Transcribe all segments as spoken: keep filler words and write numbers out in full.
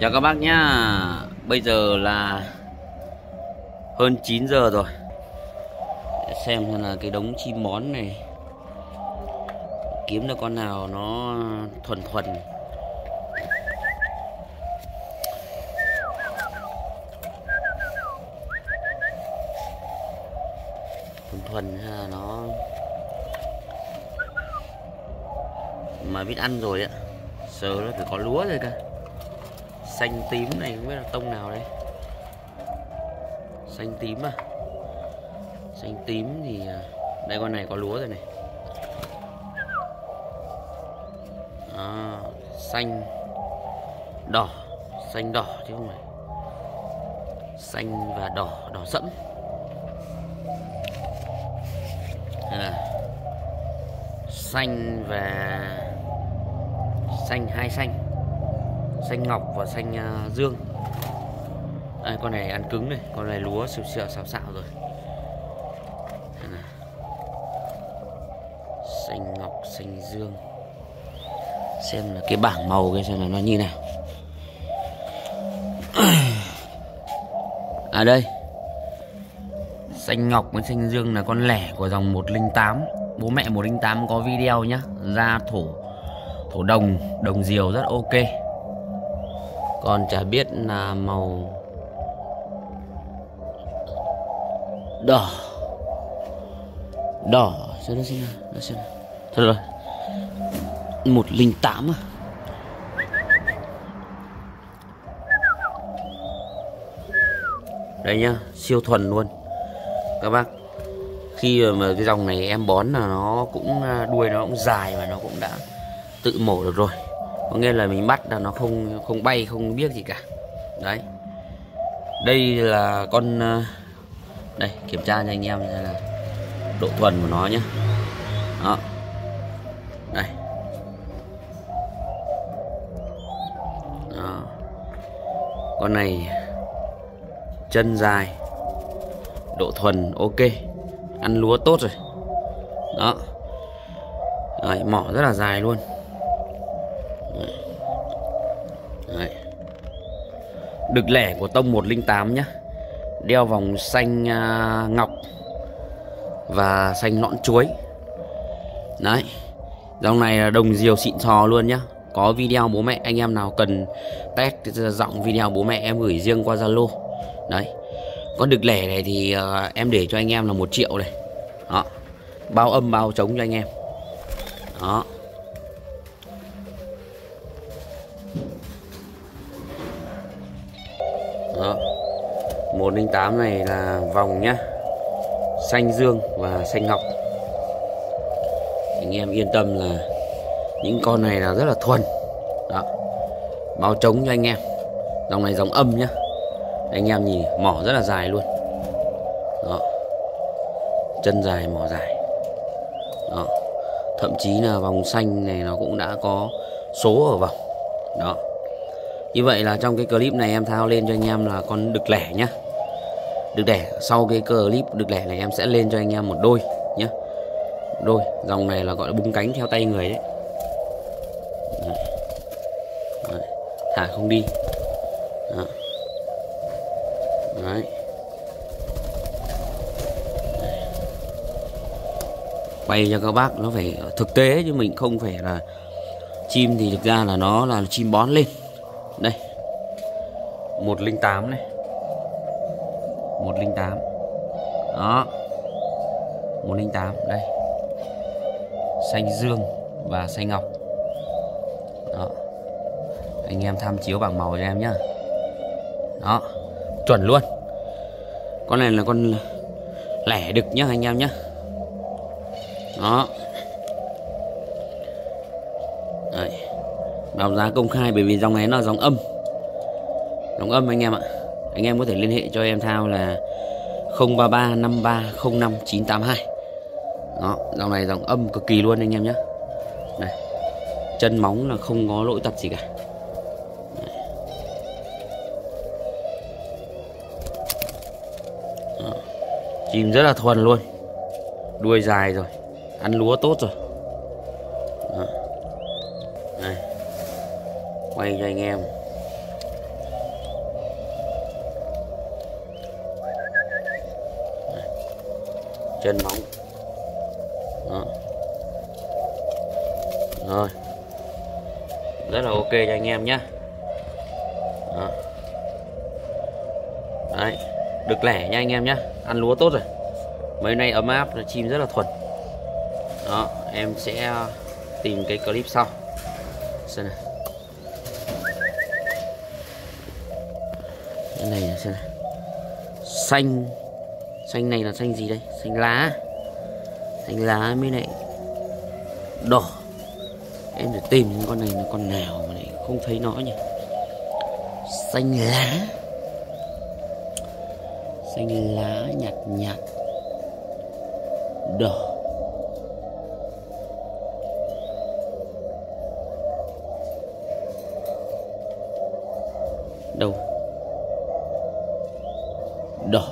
Chào các bác nhá. Bây giờ là hơn chín giờ rồi. Để xem xem là cái đống chim món này kiếm được con nào nó thuần thuần. Thuần thuần hay là nó mà biết ăn rồi ạ. Giờ nó phải có lúa rồi cơ. Xanh tím này không biết là tông nào đây. Xanh tím à. Xanh tím thì đây, con này có lúa rồi này. À, xanh đỏ, xanh đỏ chứ không phải xanh và đỏ, đỏ sẫm. Đây là xanh và xanh, hai xanh, xanh ngọc và xanh uh, dương. Đây, con này ăn cứng này, con này lúa sụp sẹo xào xạo rồi. Xanh ngọc, xanh dương. Xem là cái bảng màu cái xem là nó như nào. À đây, xanh ngọc với xanh dương là con lẻ của dòng một linh tám. Bố mẹ một linh tám có video nhá, ra thổ thổ đồng, đồng diều rất ok. Còn chả biết là màu đỏ, đỏ xem nó xem nào, nó xem nào. Thôi rồi, một linh tám à. Đây nhá, siêu thuần luôn các bác. Khi mà cái dòng này em bón là nó cũng đuôi nó cũng dài và nó cũng đã tự mổ được rồi. Có nghĩa là mình bắt là nó không không bay, không biết gì cả. Đấy. Đây là con, đây kiểm tra cho anh em là độ thuần của nó nhé. Đó. Đây. Đó. Con này chân dài, độ thuần ok, ăn lúa tốt rồi. Đó. Đấy, mỏ rất là dài luôn. Đấy. Đấy. Đực lẻ của tông một linh tám nhá. Đeo vòng xanh uh, ngọc và xanh nõn chuối. Đấy. Dòng này là đồng diều xịn sò luôn nhá. Có video bố mẹ anh em nào cần test giọng video bố mẹ em gửi riêng qua Zalo. Đấy. Con đực lẻ này thì uh, em để cho anh em là một triệu này. Đó. Bao âm bao trống cho anh em. Đó. Đó. một linh tám này là vòng nhá. Xanh dương và xanh ngọc. Anh em yên tâm là những con này là rất là thuần. Đó. Bao trống cho anh em. Dòng này dòng âm nhá. Anh em nhìn mỏ rất là dài luôn. Đó. Chân dài, mỏ dài. Đó. Thậm chí là vòng xanh này nó cũng đã có số ở vòng. Đó. Như vậy là trong cái clip này em thao lên cho anh em là con đực lẻ nhá. Đực lẻ, sau cái clip đực lẻ này em sẽ lên cho anh em một đôi nhá. Đôi, dòng này là gọi là bung cánh theo tay người đấy. Đấy. Đấy. Thả không đi. Đó. Đấy. Đấy. Quay cho các bác nó phải thực tế chứ mình không phải là chim thì thực ra là nó là chim bón lên. Đây. một linh tám này. một linh tám. Đó. một linh tám đây. Xanh dương và xanh ngọc. Đó. Anh em tham chiếu bảng màu cho em nhá. Đó. Chuẩn luôn. Con này là con lẻ đực nhá anh em nhá. Đó. Đấy. Báo giá công khai bởi vì dòng này nó là dòng âm. Dòng âm anh em ạ. Anh em có thể liên hệ cho em Thao là không ba ba năm ba không năm chín tám hai. Đó, dòng này dòng âm cực kỳ luôn anh em nhé. Đây. Chân móng là không có lỗi tật gì cả. Đó. Chim rất là thuần luôn. Đuôi dài rồi, ăn lúa tốt rồi. Đó. Đây. Quay cho anh em. chân móng. Đó. Rồi, rất là ok cho anh em nhé. Đó. Đấy, được lẻ nha anh em nhé. Ăn lúa tốt rồi, mấy nay ấm áp, chim rất là thuần. Đó, em sẽ tìm cái clip sau. Xem này, cái này là xem này. Xanh, xanh này là xanh gì đây? Xanh lá, xanh lá mới lại đỏ. Em phải tìm những con này là con nào mà lại không thấy nó nhỉ? Xanh lá, xanh lá nhạt nhạt đỏ. Đâu? Đỏ.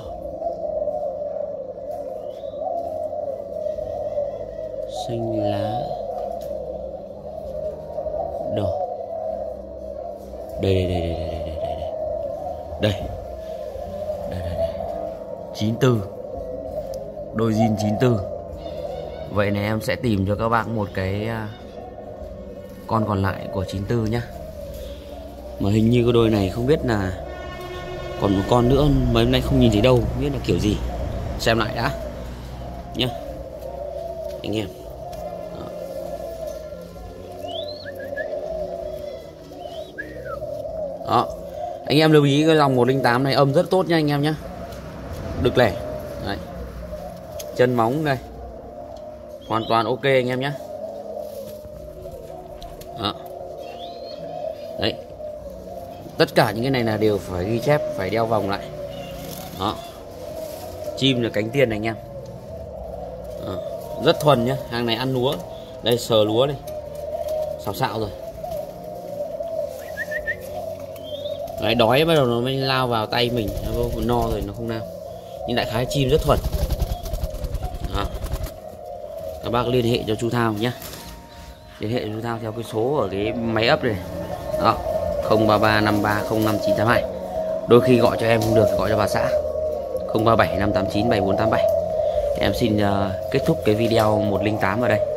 Xanh lá đỏ. Đây đây đây đây đây đây đây đây đây đây đây chín tư, đôi zin chín tư. Vậy này em sẽ tìm cho các bạn một cái con còn lại của chín tư nhá. Mà hình như cái đôi này không biết là còn một con nữa mấy hôm nay không nhìn thấy đâu, không biết là kiểu gì. Xem lại đã nhá anh em. Đó. Đó, anh em lưu ý cái dòng một không tám này âm rất tốt nha anh em nhé. Được lẻ. Đấy. Chân móng đây hoàn toàn ok anh em nhé. Đó. Đấy, tất cả những cái này là đều phải ghi chép, phải đeo vòng lại. Đó, chim là cánh tiên này anh em. Đó. Rất thuần nhá, hàng này ăn lúa. Đây sờ lúa đây, xào xạo rồi. Đấy, đói bắt đầu nó mới lao vào tay mình, nó no rồi nó không lao. Nhưng đại khái chim rất thuần. Đó. Các bác liên hệ cho chú Thao nhé. Liên hệ cho chú Thao theo cái số ở cái máy ấp này. Đó, không ba ba năm ba không năm chín tám hai. Đôi khi gọi cho em không được thì gọi cho bà xã không ba bảy năm tám chín bảy bốn tám bảy. Em xin uh, kết thúc cái video một không tám ở đây.